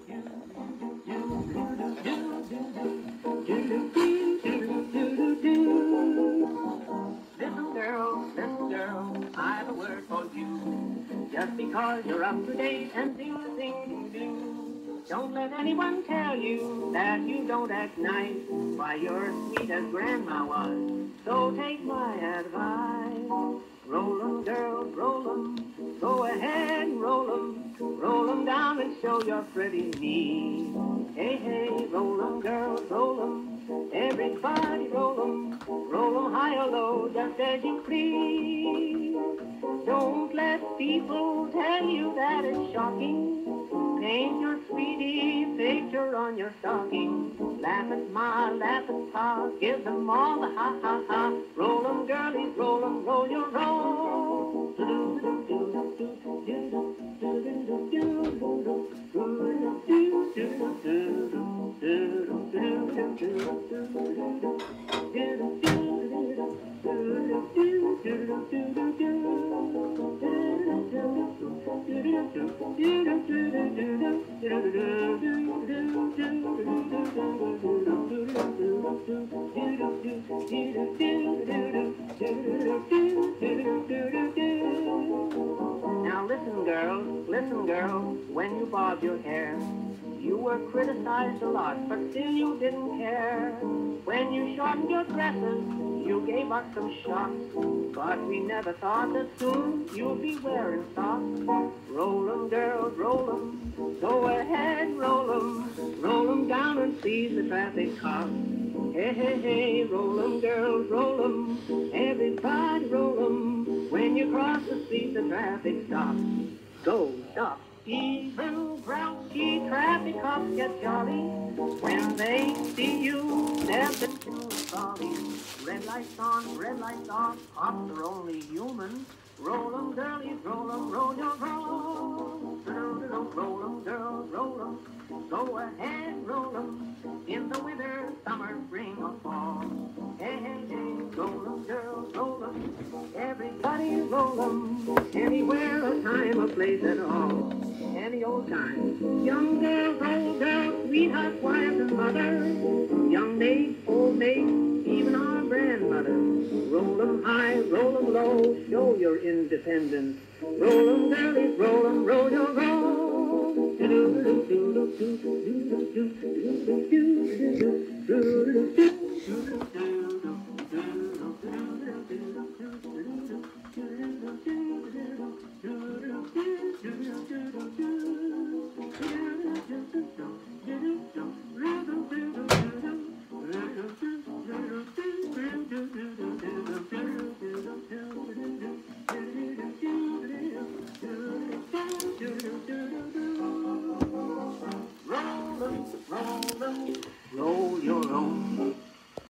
Listen, girl, I have a word for you. Just because you're up to date and sing, don't let anyone tell you that you don't act nice. Why, you're sweet as grandma was. So take my advice. Roll 'em, girls, roll 'em. Go ahead and roll 'em. Roll 'em down and show your pretty knees. Hey, hey, roll 'em, girls, roll 'em. Everybody roll 'em. Roll 'em high or low, just as you please. Don't let people tell you that it's shocking. Paint your sweetie picture on your stocking. Laugh at ma, laugh at pa, give them all the ha ha ha. Roll 'em, girlies, roll 'em, roll your roll. Now listen girls, when you bobbed your hair, you were criticized a lot, but still you didn't care. When you shortened your dresses, you gave us some shocks, but we never thought that soon you'd be wearing socks. Roll 'em, girls, roll 'em. Go ahead, roll 'em. Roll 'em down and seize the traffic cops. Hey, hey, hey, roll 'em, girls, roll 'em. Everybody roll 'em. When you cross the street, the traffic stops. Go, stop. Even grouchy traffic cops get jolly when they see you stepping through the trolley. Red lights on, red lights off, cops are only human. Roll 'em, girlies, roll 'em, roll your roll. Roll 'em, girls, roll 'em. Go ahead, roll 'em. In the winter, summer, spring, or fall. Hey, hey, hey, roll 'em, girls, roll 'em. Everybody roll 'em. Anywhere, a time, a place at all. Any old time. Young girls, old girls, sweethearts, wives, and mothers. Young maids, old maids, even our grandmothers. Roll 'em high, roll 'em low, show your independence. Roll 'em, girlies, roll 'em, roll your roll. Do